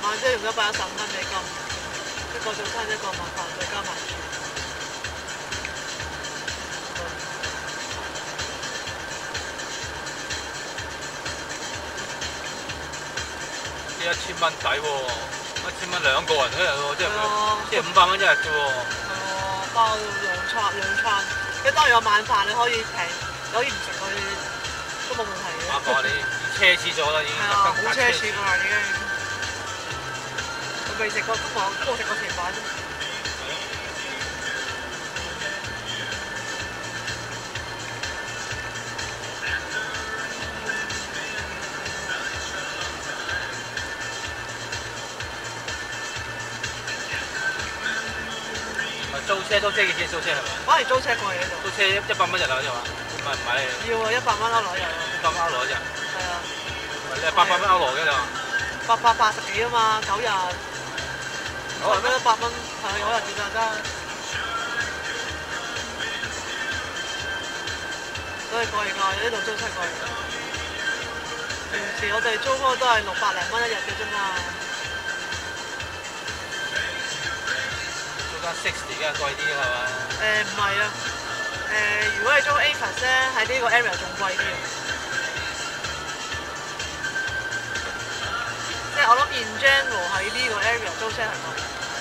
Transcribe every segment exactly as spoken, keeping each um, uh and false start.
萬，即係用一百一十五蚊美金，一個早餐一個晚飯再加埋住。 呢一千蚊抵喎，一千蚊兩個人一日喎，即係即係五百蚊一日啫喎。 係喎，包兩餐兩餐，即係當然有晚飯你可以平，可以唔食佢都冇問題嘅。 晚飯你奢侈咗啦，已經。 係啊，好奢侈㗎啦已經。我未食過，不過都冇食過甜品。 租車租車幾錢？租車係咪？ 反而租車過嚟呢度。 租車一百蚊日啊，好似話，唔係唔係。 要啊，一百蚊歐羅一日啊。 一百蚊歐羅一日。 係啊。 你係八百蚊歐羅嘅你話？ 八百八十幾啊嘛，九日。九日咩？一百蚊，係啊，九日至得。都係過嚟㗎，呢度租車過嚟㗎。平時我哋租開都係六百零蚊一日嘅啫嘛。 六十而家貴啲係嘛？ 誒唔係啊，誒如果你租 Avis 咧，喺呢個 area 仲貴啲啊。即係我諗 in general 喺呢個 area 租車係貴。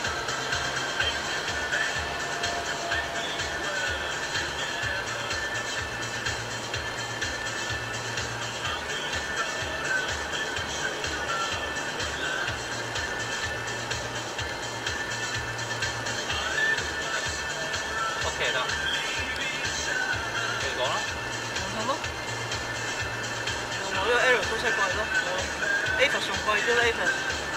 OK 啦，繼續講啦。 係咯，我呢個 area 租車貴咯 ，Avis 仲貴啲啦 Avis。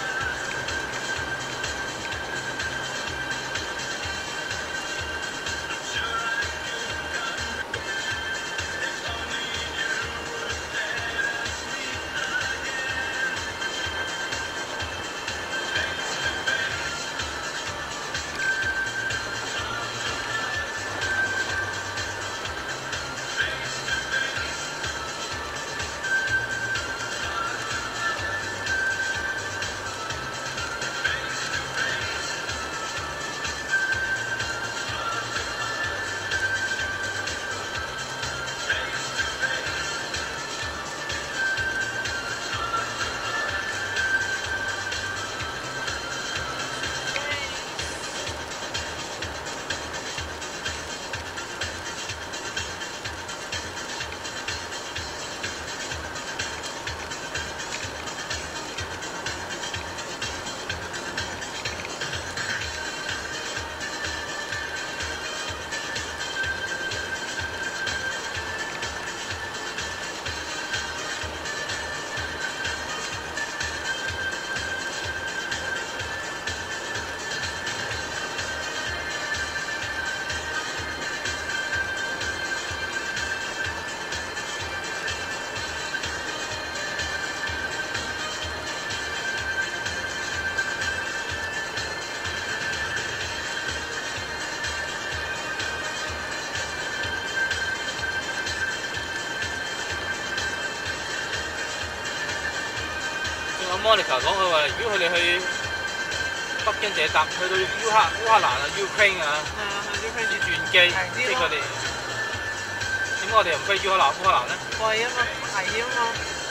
Monica 講佢話，如果佢哋去北京就係搭去到烏克烏克蘭啊 Ukraine 啊， 係啊，去 Ukraine 轉機，即係佢哋點解我哋又唔飛烏克蘭烏克蘭咧？ 貴啊嘛，危險啊嘛。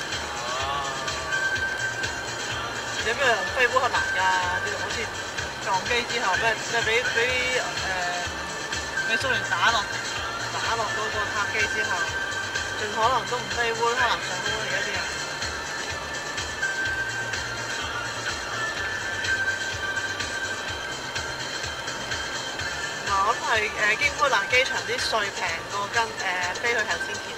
有咩人飛烏克蘭㗎？啲好似撞機之後咩咩俾俾誒俾蘇聯打落打落嗰個客機之後，盡可能都唔飛烏克蘭上空而家啲人。我諗係誒京開蘭機場啲稅平過跟誒飛去頭先田。